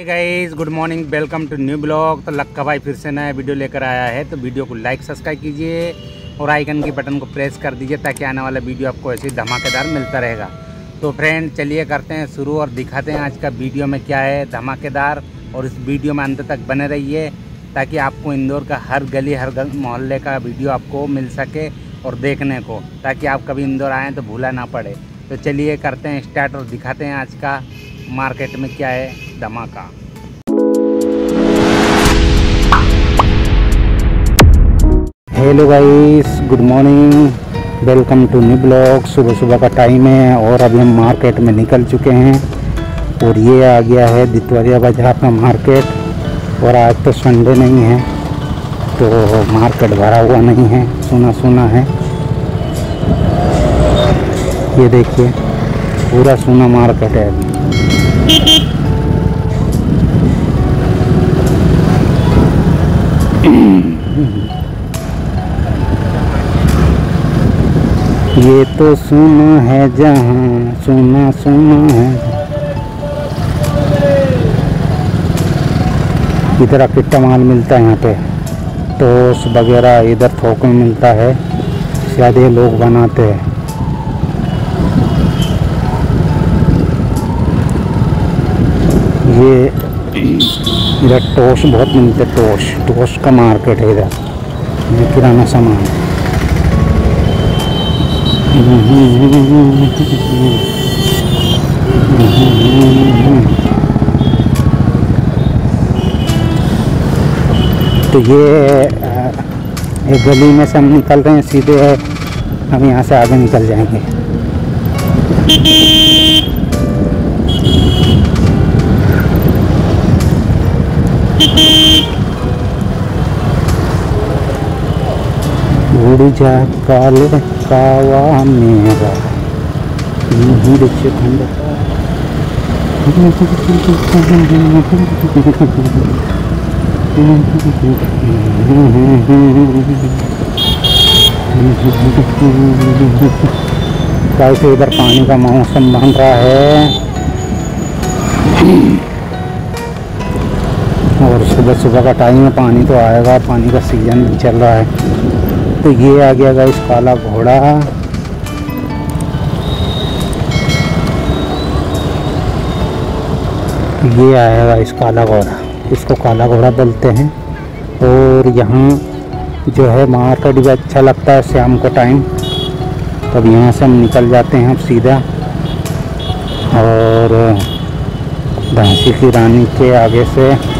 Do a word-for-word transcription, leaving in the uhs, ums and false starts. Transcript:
Guys, good morning, welcome to new blog. तो लक्का भाई फिर से नया वीडियो लेकर आया है। तो वीडियो को लाइक सब्सक्राइब कीजिए और आइकन की बटन को प्रेस कर दीजिए ताकि आने वाला वीडियो आपको ऐसे ही धमाकेदार मिलता रहेगा। तो फ्रेंड चलिए करते हैं शुरू और दिखाते हैं आज का वीडियो में क्या है धमाकेदार। और इस वीडियो में अंत तक बने रहिए ताकि आपको इंदौर का हर गली हर मोहल्ले का वीडियो आपको मिल सके और देखने को, ताकि आप कभी इंदौर आएँ तो भूला ना पड़े। तो चलिए करते हैं स्टार्ट और दिखाते हैं आज का मार्केट में क्या है धमाका। Hello guys, good morning, welcome to new blog. सुबह सुबह का टाइम है और अभी हम मार्केट में निकल चुके हैं और ये आ गया है दितवरिया बाजार का मार्केट। और आज तो संडे नहीं है तो मार्केट भरा हुआ नहीं है, सुना सुना है। ये देखिए पूरा सुना मार्केट है अभी। ये तो सुना है जहाँ सुना सुना है। इधर किट्टा माल मिलता है यहाँ पे, टोस वगैरह इधर थोक में मिलता है, शायद ये लोग बनाते हैं। ये इधर टोस्ट बहुत मिलते, टोस्ट टोस्ट का मार्केट है इधर। ये किराना सामान। तो ये एक गली में से हम निकल रहे हैं, सीधे हम यहाँ से आगे निकल जाएंगे। उड़ जा काले कावा मेरा खंड। कैसे इधर पानी का मौसम बन रहा है और सुबह सुबह का टाइम है, पानी तो आएगा, पानी का सीजन भी चल रहा है। तो ये आ गया गाइस काला घोड़ा। ये आएगा इस काला घोड़ा, इसको काला घोड़ा बोलते हैं। और यहाँ जो है मार्केट भी अच्छा लगता है शाम को टाइम। तब यहाँ से हम निकल जाते हैं अब सीधा और झांसी की रानी के आगे से